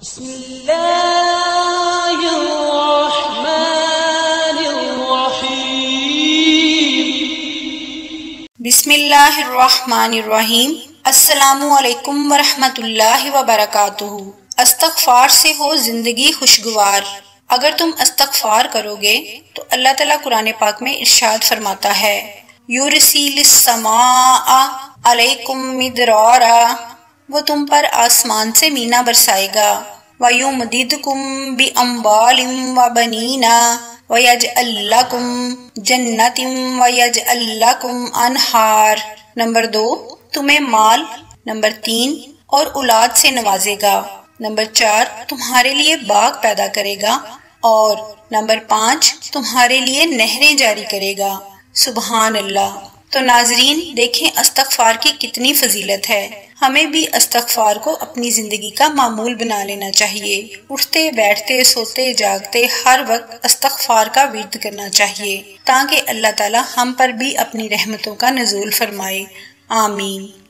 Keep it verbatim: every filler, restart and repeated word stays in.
بسم اللہ الرحمن الرحیم بسم اللہ الرحمن الرحیم۔ السلام علیکم ورحمۃ اللہ وبرکاتہ۔ استغفار سے ہو زندگی خوشگوار۔ اگر تم استغفار کرو گے تو اللہ تعالیٰ قرآن پاک میں ارشاد فرماتا ہے یُرْسِلِ السَّمَاءَ عَلَيْكُمْ مِدْرَارًا، وہ تم پر آسمان سے مینا برسائے گا۔ وَيُمْدِدْكُمْ بِأَمْوَالٍ وَبَنِينَ وَيَجْعَلْ لَكُمْ جَنَّاتٍ وَيَجْعَلْ لَكُمْ أَنْهَارًا۔ نمبر دو، تمہیں مال، نمبر تین، اور اولاد سے نوازے گا، نمبر چار، تمہارے لیے باغ پیدا کرے گا، اور نمبر پانچ، تمہارے لیے نہریں جاری کرے گا۔ سبحان اللہ۔ تو ناظرین دیکھیں استغفار کی کتنی فضیلت ہے۔ ہمیں بھی استغفار کو اپنی زندگی کا معمول بنا لینا چاہیے۔ اٹھتے بیٹھتے سوتے جاگتے ہر وقت استغفار کا ورد کرنا چاہیے تاکہ اللہ تعالی ہم پر بھی اپنی رحمتوں کا نزول فرمائے۔ آمین۔